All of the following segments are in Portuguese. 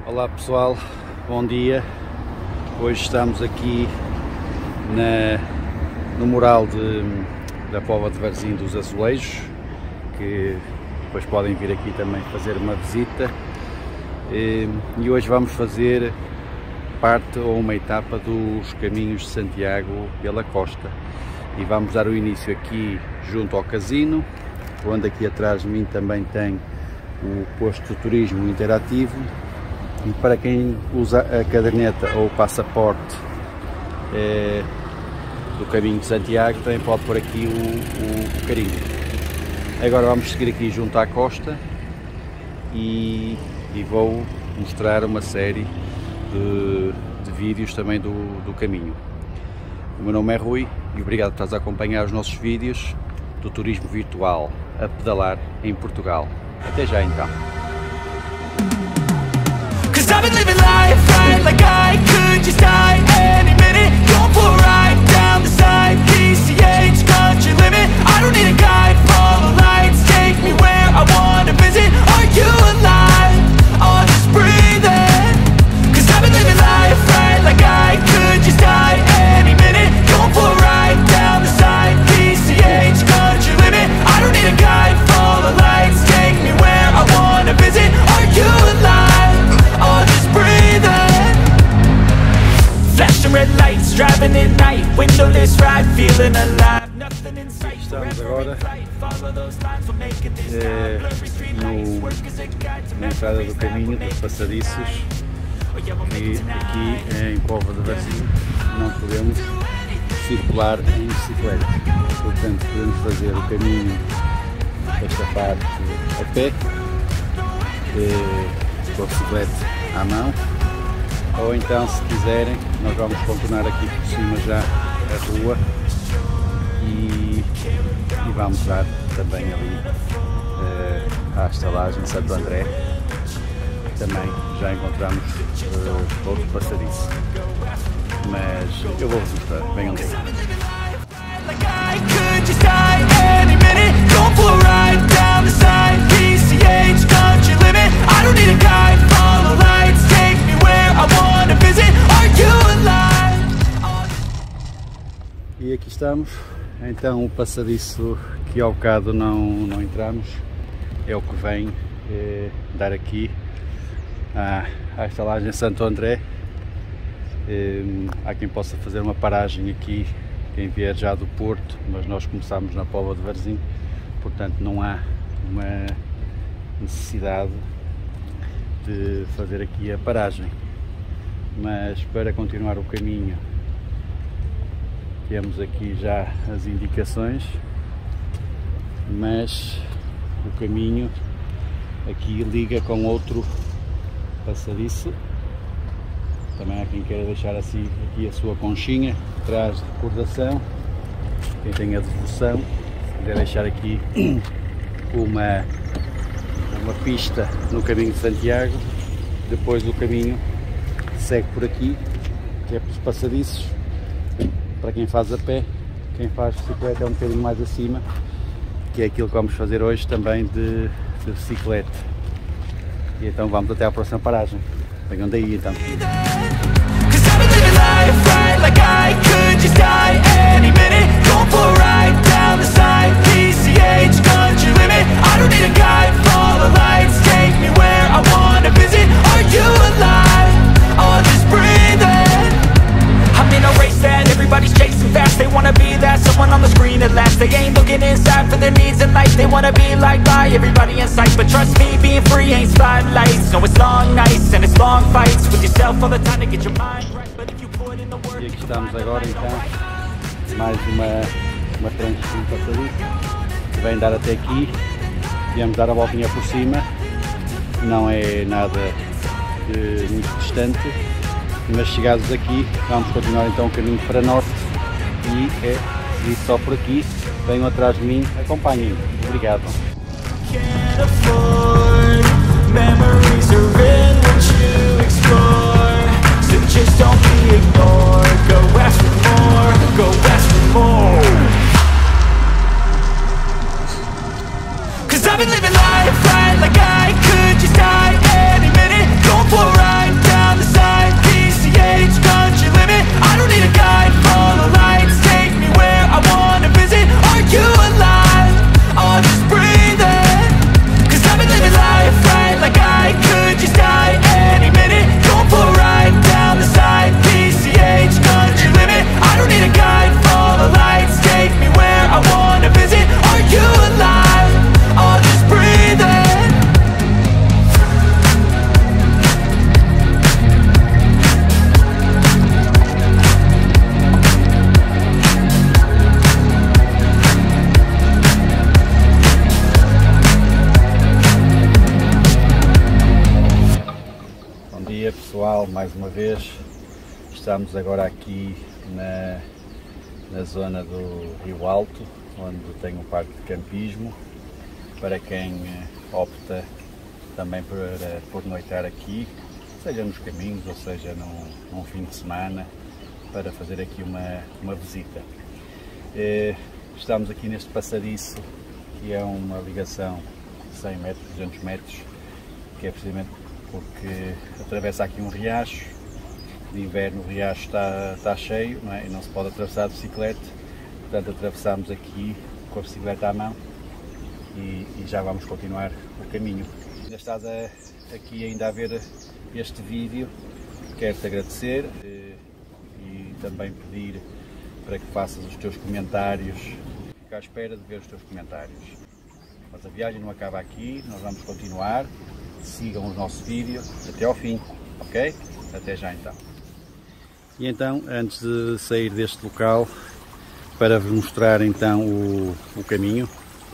Olá pessoal, bom dia. Hoje estamos aqui no mural da Póvoa de Varzim dos Azulejos, que depois podem vir aqui também fazer uma visita. E hoje vamos fazer parte ou uma etapa dos Caminhos de Santiago pela costa. E vamos dar o início aqui junto ao casino, onde aqui atrás de mim também tem o posto de turismo interativo. E para quem usa a caderneta ou o passaporte do Caminho de Santiago, também pode pôr aqui o carimbo. Agora vamos seguir aqui junto à costa e vou mostrar uma série de vídeos também do caminho. O meu nome é Rui e obrigado por estares a acompanhar os nossos vídeos do turismo virtual a pedalar em Portugal. Até já então! I've been living life right like I could just die any minute. Going for a ride down the side, PCH country limit. I don't need a guide, follow lights, take me where I wanna visit. Are you alive? I'll just breathe in. Cause I've been living life right like I could just die any minute. Going for a ride down the side, PCH country limit. I don't need a guide, follow lights, take me where I wanna visit. Are you alive? I'll just breathe in. Flashing red lights, driving at night. Windowless ride, feeling alive. Nothing in sight. Estamos agora na entrada do caminho dos passadiços, e aqui em Póvoa de Varzim não podemos circular em bicicleta, portanto podemos fazer o caminho desta parte a pé, com a bicicleta à mão, ou então, se quiserem, nós vamos contornar aqui por cima já a rua e vamos dar também ali à estalagem de Santo André. Também já encontramos outro passadiço, mas eu vou-vos mostrar, venham daí. E aqui estamos, então o passadiço que ao bocado não entramos é o que vem dar aqui à estalagem Santo André. Há quem possa fazer uma paragem aqui, quem vier já do Porto, mas nós começamos na Póvoa de Varzim, portanto não há uma necessidade de fazer aqui a paragem. Mas para continuar o caminho, temos aqui já as indicações, mas o caminho aqui liga com outro passadiço. Também há quem queira deixar assim aqui a sua conchinha, traz de recordação. Quem tem a devoção, se quiser deixar aqui uma pista no Caminho de Santiago, depois do caminho segue por aqui, que é pelos passadiços, para quem faz a pé. Quem faz bicicleta é um bocadinho mais acima, que é aquilo que vamos fazer hoje também de bicicleta. E então vamos até à próxima paragem. Venham daí então. Everybody's chasing fast, they wanna be that someone on the screen at last. They ain't looking inside for their needs in life. They wanna be like by everybody in sight, but trust me, being free ain't spotlights. No, it's long nights and it's long fights with yourself all the time to get your mind right. But if you put in the work. E aqui estamos agora então, mais uma tranche de passadiço que vem dar até aqui. Viemos dar a voltinha por cima, não é nada muito distante. Mas chegados aqui, vamos continuar então o caminho para norte e é seguir só por aqui. Venham atrás de mim, acompanhem-me. Obrigado. I've been living life right like I could just die any minute. Going for a ride dia pessoal, mais uma vez. Estamos agora aqui na zona do Rio Alto, onde tem um parque de campismo, para quem opta também por noitar aqui, seja nos caminhos ou seja num fim de semana, para fazer aqui uma visita. Estamos aqui neste passadiço, que é uma ligação de 100 metros, 200 metros, que é precisamente porque atravessa aqui um riacho. De inverno o riacho está cheio, não é? E não se pode atravessar de bicicleta, portanto atravessamos aqui com a bicicleta à mão e já vamos continuar o caminho. Ainda estás aqui ainda a ver este vídeo, quero-te agradecer e também pedir para que faças os teus comentários. Fico à espera de ver os teus comentários. Mas a viagem não acaba aqui, nós vamos continuar. Sigam o nosso vídeo até ao fim, ok? Até já então. E então, antes de sair deste local, para vos mostrar então o caminho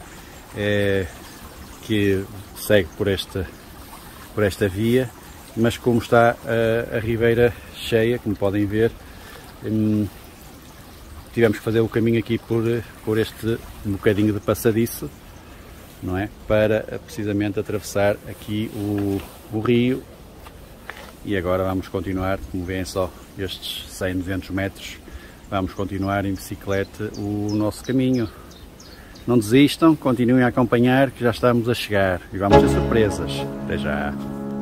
que segue por esta via, mas como está a ribeira cheia, como podem ver, tivemos que fazer o caminho aqui por este bocadinho de passadiço, não é? Para precisamente atravessar aqui o rio. E agora vamos continuar, como veem só estes 100, 200 metros, vamos continuar em bicicleta o nosso caminho. Não desistam, continuem a acompanhar que já estamos a chegar e vamos ter surpresas. Até já!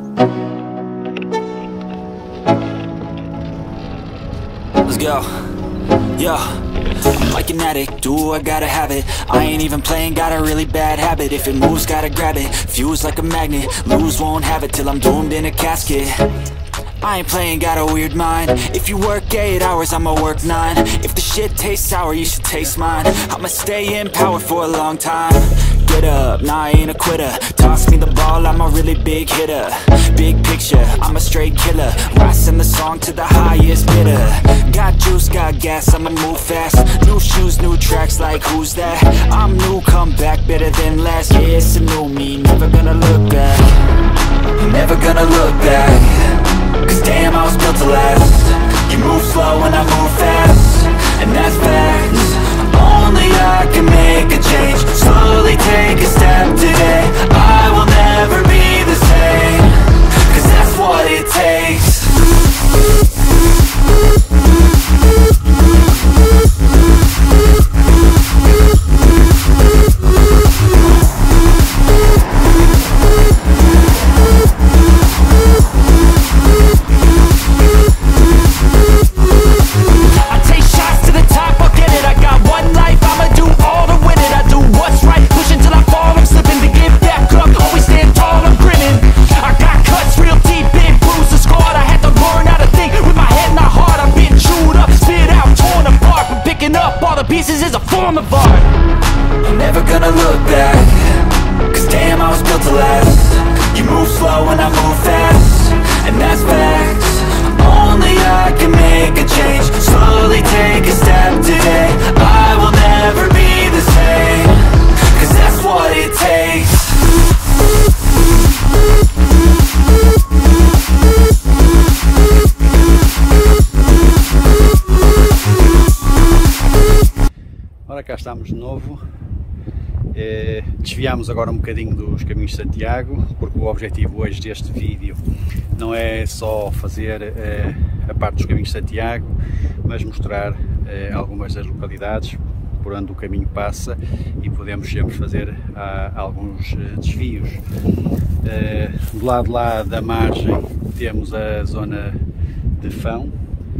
Let's go. Yo, I'm like an addict, do I gotta have it. I ain't even playing, got a really bad habit. If it moves, gotta grab it, fuse like a magnet. Lose, won't have it till I'm doomed in a casket. I ain't playing, got a weird mind. If you work 8 hours, I'ma work 9. If the shit tastes sour, you should taste mine. I'ma stay in power for a long time. Get up, nah, I ain't a quitter. Toss me the ball, I'm a really big hitter. Big picture, I'm a straight killer. Rising the song to the highest bidder. Got juice, got gas, I'ma move fast. New shoes, new tracks, like who's that? I'm new, come back, better than last. Yeah, it's a new me, never gonna look back. Never gonna look back. Cause damn, I was built to last. You move slow and I move fast, and that's facts. Only I can make a change. Slowly take a step today. I will never be the same. Cause that's what it takes. Pieces is a form of art. I'm never gonna look back. Cause damn, I was built to last. You move slow and I move fast, and that's facts. Only I can make a change. Slowly take a step today. I will never be the same. Cause that's what it takes. Ora, cá estamos de novo. Desviámos agora um bocadinho dos caminhos de Santiago, porque o objetivo hoje deste vídeo não é só fazer a parte dos caminhos de Santiago, mas mostrar algumas das localidades por onde o caminho passa e podemos sempre fazer alguns desvios. Do lado lá da margem temos a zona de Fão,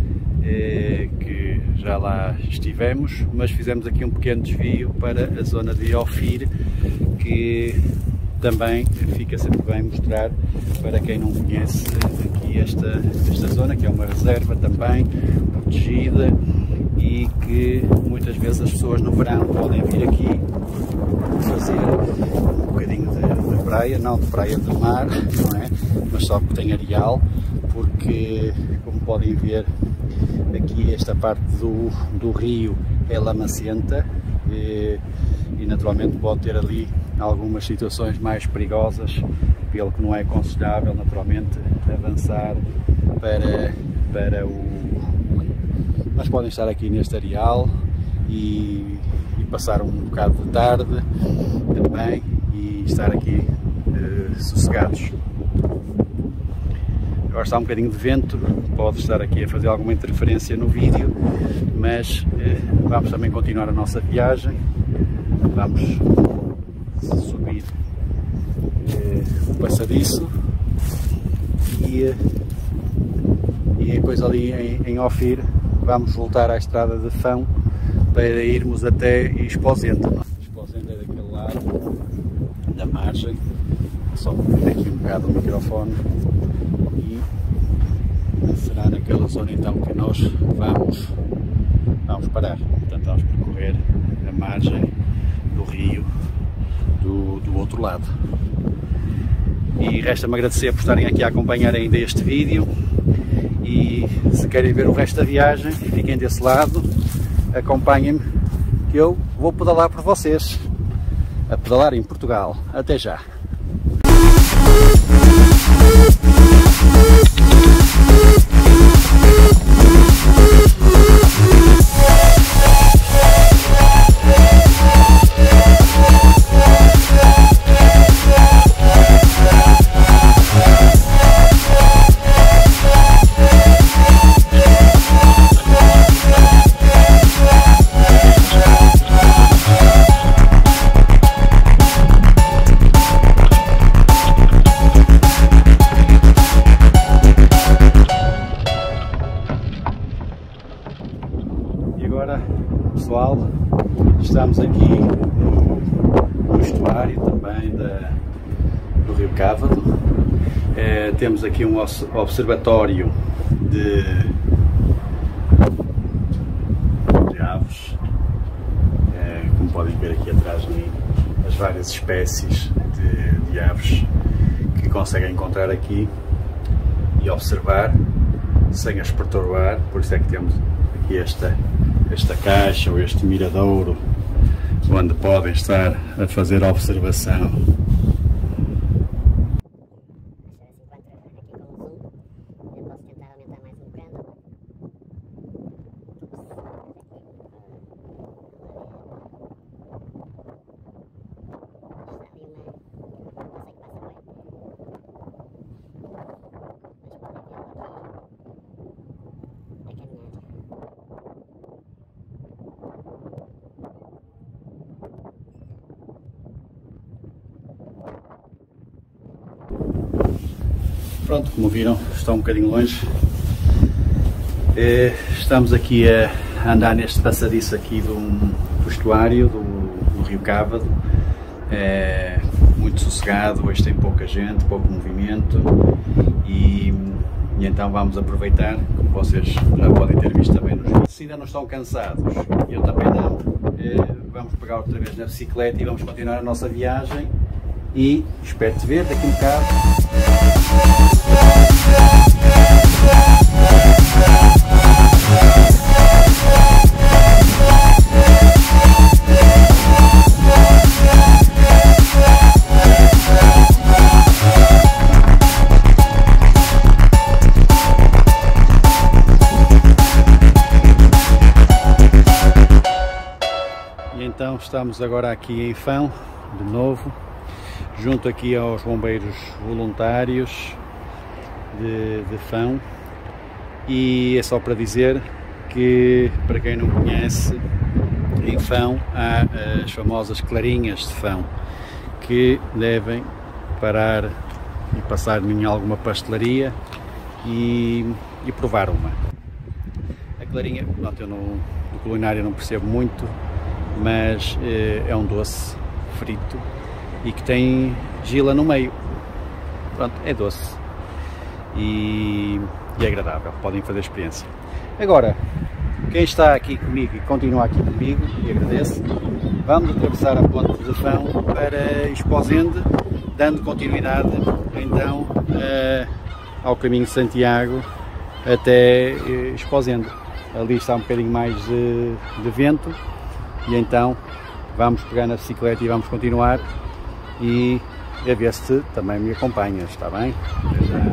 que já lá estivemos, mas fizemos aqui um pequeno desvio para a zona de Ofir, que também fica sempre bem mostrar para quem não conhece aqui esta zona, que é uma reserva também protegida e que muitas vezes as pessoas no verão podem vir aqui fazer um bocadinho de praia, não de praia de mar, não é? Mas só que tem areal, porque como podem ver aqui esta parte do rio é lamacenta e naturalmente pode ter ali algumas situações mais perigosas pelo que não é aconselhável naturalmente avançar para o rio. Mas podem estar aqui neste areal e passar um bocado de tarde também e estar aqui sossegados. Agora está um bocadinho de vento, pode estar aqui a fazer alguma interferência no vídeo, mas vamos também continuar a nossa viagem. Vamos subir o passadiço e depois ali em Ofir vamos voltar à estrada de Fão para irmos até Esposende. Esposende é daquele lado da margem, só perder aqui um bocado o microfone, e será naquela zona então que nós vamos parar. Portanto, vamos percorrer a margem do rio do outro lado. E resta-me agradecer por estarem aqui a acompanhar ainda este vídeo, e se querem ver o resto da viagem, fiquem desse lado, acompanhem-me que eu vou pedalar por vocês, a pedalar em Portugal. Até já! Pessoal, estamos aqui no estuário também do Rio Cávado. Temos aqui um observatório de aves, como podem ver aqui atrás de mim, as várias espécies de aves que conseguem encontrar aqui e observar sem as perturbar. Por isso é que temos aqui esta caixa ou este miradouro onde podem estar a fazer observação. Pronto, como viram, está um bocadinho longe. Estamos aqui a andar neste passadiço aqui do estuário do Rio Cávado. Muito sossegado, hoje tem pouca gente, pouco movimento, e então vamos aproveitar, como vocês já podem ter visto também nos vídeos. Se ainda não estão cansados, eu também não, vamos pegar outra vez na bicicleta e vamos continuar a nossa viagem, e espero te ver daqui a um bocado. E então estamos agora aqui em Fão, de novo, junto aqui aos bombeiros voluntários de Fão, e é só para dizer que, para quem não conhece, em Fão há as famosas clarinhas de Fão, que devem parar e passar em alguma pastelaria e provar uma. A clarinha, pronto, eu do culinário não percebo muito, mas é um doce frito e que tem gila no meio. Pronto, é doce e é agradável, podem fazer experiência. Agora, quem está aqui comigo e continua aqui comigo, e agradeço, vamos atravessar a ponte de Fão para Esposende, dando continuidade então ao caminho de Santiago até Esposende. Ali está um bocadinho mais de vento, e então vamos pegar na bicicleta e vamos continuar, e a ver se também me acompanhas, está bem? Até já.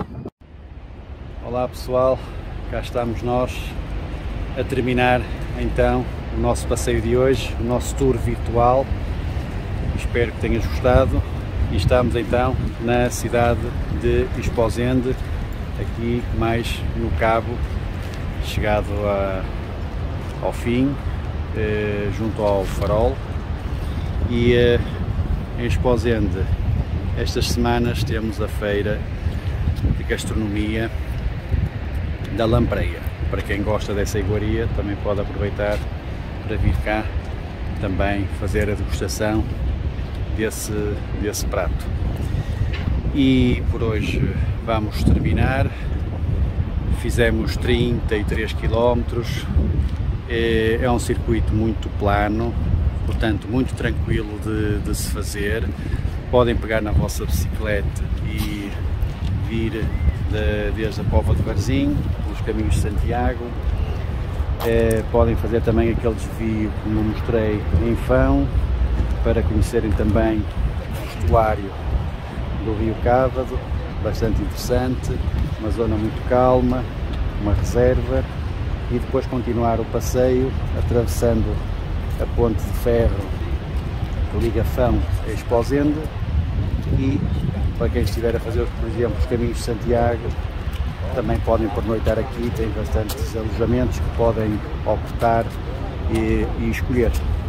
Olá pessoal, cá estamos nós a terminar então o nosso passeio de hoje, o nosso tour virtual. Espero que tenhas gostado e estamos então na cidade de Esposende, aqui mais no Cabo, chegado ao fim, junto ao farol. E em Esposende, estas semanas temos a feira de gastronomia da Lampreia. Para quem gosta dessa iguaria, também pode aproveitar para vir cá também fazer a degustação desse prato. E por hoje vamos terminar. Fizemos 33 km, é um circuito muito plano, portanto muito tranquilo de se fazer. Podem pegar na vossa bicicleta e vir desde a Póvoa de Varzim, pelos caminhos de Santiago. Podem fazer também aquele desvio como eu mostrei em Fão, para conhecerem também o estuário do Rio Cávado, bastante interessante, uma zona muito calma, uma reserva, e depois continuar o passeio atravessando a ponte de ferro que liga Fão a Esposende. E para quem estiver a fazer, por exemplo, os caminhos de Santiago, também podem pernoitar aqui, tem bastantes alojamentos que podem optar e escolher.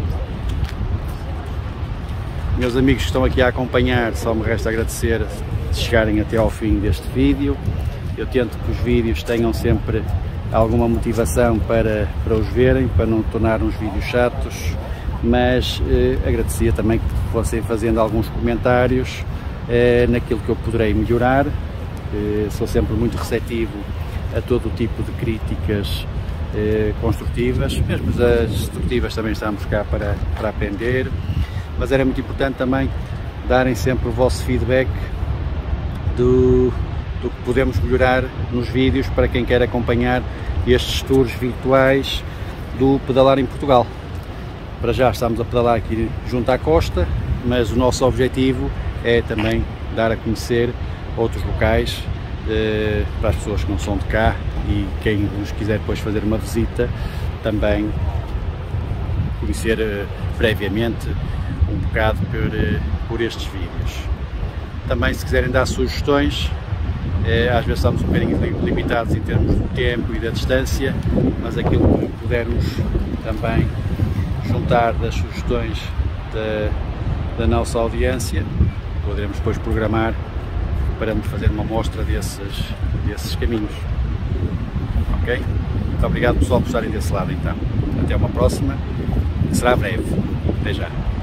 Meus amigos que estão aqui a acompanhar, só me resta agradecer de chegarem até ao fim deste vídeo. Eu tento que os vídeos tenham sempre alguma motivação para os verem, para não tornar uns vídeos chatos, mas agradecia também que fossem fazendo alguns comentários naquilo que eu poderei melhorar. Sou sempre muito receptivo a todo o tipo de críticas construtivas, mesmo as destrutivas também estamos cá para aprender, mas era muito importante também darem sempre o vosso feedback do que podemos melhorar nos vídeos para quem quer acompanhar estes tours virtuais do Pedalar em Portugal. Para já estamos a pedalar aqui junto à costa, mas o nosso objetivo é também dar a conhecer outros locais para as pessoas que não são de cá, e quem nos quiser depois fazer uma visita também conhecer previamente um bocado por estes vídeos. Também, se quiserem dar sugestões, às vezes estamos um bocadinho limitados em termos do tempo e da distância, mas aquilo que pudermos também juntar das sugestões da nossa audiência, poderemos depois programar para fazer uma amostra desses caminhos. Ok? Muito obrigado pessoal por estarem desse lado então. Até uma próxima, que será breve. Até já.